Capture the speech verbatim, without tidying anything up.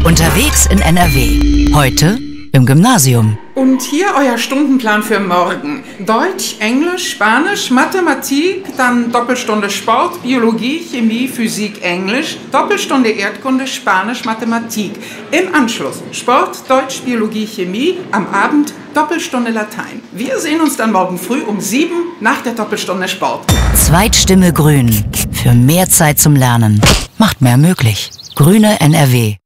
Unterwegs in N R W. Heute im Gymnasium. Und hier euer Stundenplan für morgen. Deutsch, Englisch, Spanisch, Mathematik, dann Doppelstunde Sport, Biologie, Chemie, Physik, Englisch, Doppelstunde Erdkunde, Spanisch, Mathematik. Im Anschluss Sport, Deutsch, Biologie, Chemie, am Abend Doppelstunde Latein. Wir sehen uns dann morgen früh um sieben nach der Doppelstunde Sport. Zweitstimme Grün. Für mehr Zeit zum Lernen. Macht mehr möglich. Grüne N R W.